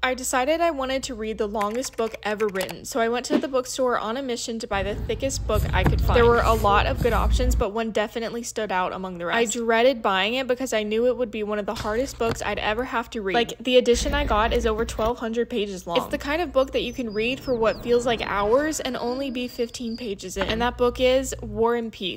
I decided I wanted to read the longest book ever written, so I went to the bookstore on a mission to buy the thickest book I could find. There were a lot of good options, but one definitely stood out among the rest. I dreaded buying it because I knew it would be one of the hardest books I'd ever have to read. Like, the edition I got is over 1,200 pages long. It's the kind of book that you can read for what feels like hours and only be 15 pages in. And that book is War and Peace.